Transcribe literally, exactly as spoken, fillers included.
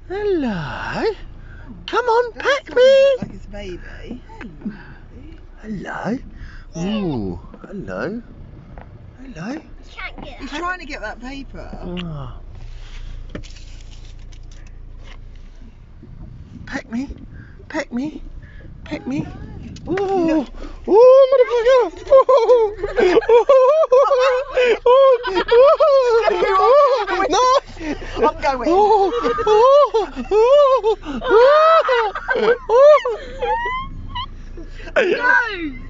Hello. Come on, peck me. Like it's a baby. Hello. Ooh. Hello. Hello. Can't get He's trying to get that paper. Oh. Peck me. Peck me. Peck me. Oh, oh, motherfucker! Oh, oh, oh, no! I'm going. Oh, oh, oh, oh, oh. No!